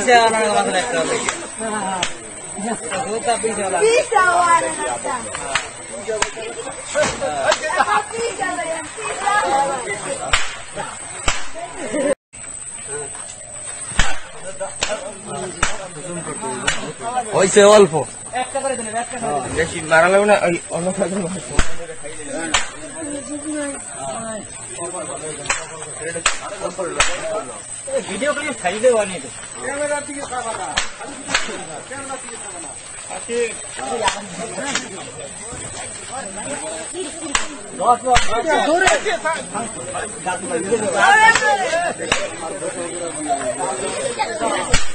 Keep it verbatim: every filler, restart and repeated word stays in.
পিসা আনার কথা একটা হবে দুটা পিসা আলা পিসা ওয়ারে নাটা পিসা লাগে পিসা হইছে অল্প একটা করে দেন একটা করে দেন বেশি মারা লাগবে না ওই অন্য খাইতে ভিডিও ক্লিপ সাইডে বানিয়ে দে ক্যামেরা দিকে চাপা না ক্যামেরা দিকে চাপা না আছে দশ দূরে আছে